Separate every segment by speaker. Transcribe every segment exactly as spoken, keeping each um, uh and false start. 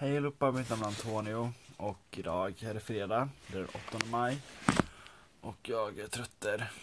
Speaker 1: Hej allihopa, mitt namn är Antonio och idag är det fredag, det är den åttonde maj och jag är trött där.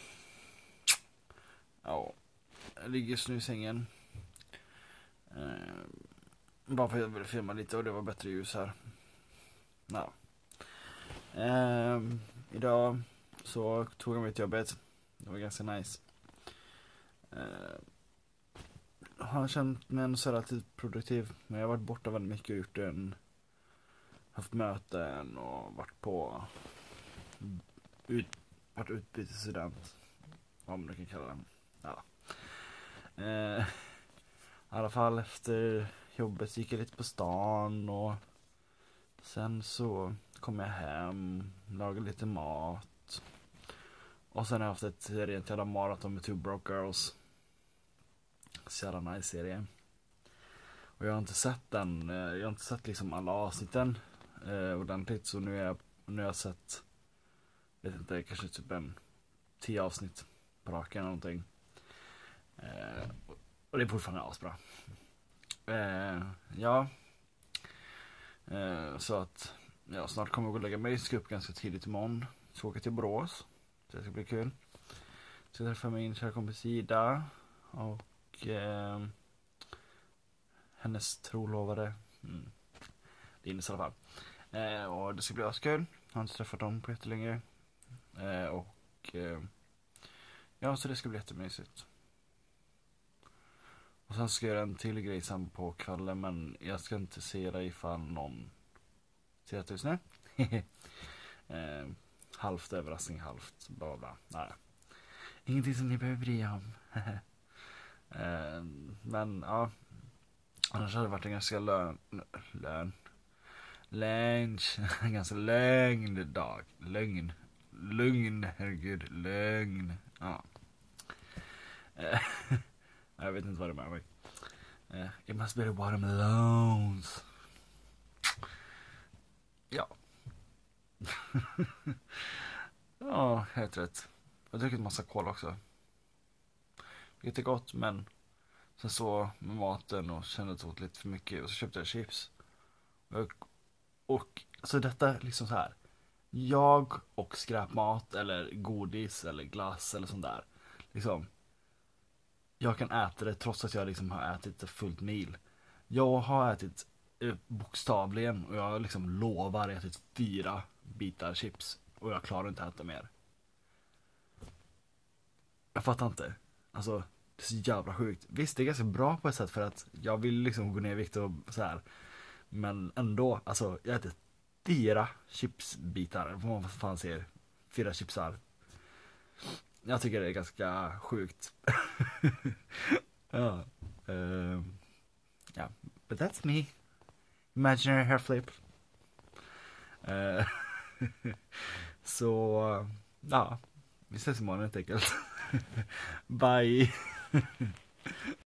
Speaker 1: Ja, jag ligger just nu i sängen. Eh, bara för att jag ville filma lite och det var bättre ljus här. Ja. Eh, idag så tog jag mig till jobbet, det var ganska nice. Eh, har känt mig ändå så relativt produktiv, men jag har varit borta väldigt mycket och gjort en haft möten och varit på ut, varit utbytesstudent, vad man kan kalla det. Ja. Eh, I alla fall efter jobbet gick jag lite på stan och sen så kom jag hem, lagade lite mat och sen har jag haft ett rent jävla maraton med Two Broke Girls. Så jävla nice serie. Och jag har inte sett den, jag har inte sett liksom alla avsnitten eh, ordentligt, så nu är jag, nu har jag sett, vet inte, kanske typ en tio avsnitt på raken eller någonting. Eh, och det är fortfarande asbra. Eh, ja. Eh, så att ja, snart kommer jag gå och lägga mig. Jag ska upp ganska tidigt imorgon. Så åker till Borås. Så det ska bli kul. Så jag träffar min kära kompis Ida och eh, hennes trolovade. Mm. Det är i alla fall. Eh, och det ska bli askul. Jag har inte träffat dem på jättelänge. Eh, och eh, ja, så det ska bli jättemysigt. Och sen ska jag göra en till grej sen på kvällen, men jag ska inte se det ifall någon ser det just nu. eh, halvt överraskning, halvt bla bla. Nej. Ingenting som ni behöver bry er om. eh, men ja, annars hade det varit en ganska lön lön lunch, en ganska lögn dag. Lögn. Lugn, herregud, lögn. Ja. Eh, jag vet inte vad det är med mig. Uh, it must be the watermelons. Ja. Ja, helt rätt. Jag har druckit massa kol också. Lite gott, men sen så med maten och kände att det åt lite för mycket och så köpte jag chips. Och, och så detta liksom så här. Jag och skräpmat eller godis eller glass eller sånt där. Liksom. Jag kan äta det trots att jag liksom har ätit ett fullt mil. Jag har ätit eh, bokstavligen och jag liksom lovar ätit fyra bitar chips och jag klarar inte att äta mer. Jag fattar inte. Alltså, det är så jävla sjukt. Visst, det är ganska bra på ett sätt för att jag vill liksom gå ner i vikt och så här. Men ändå, alltså, jag äter fyra chipsbitar. Vad fan säger? Fyra chipsar. Jag tycker det är ganska sjukt. Ja. Uh, yeah. But that's me. Imaginary hair flip. Uh, så, ja. Vi ses imorgon helt enkelt. Bye.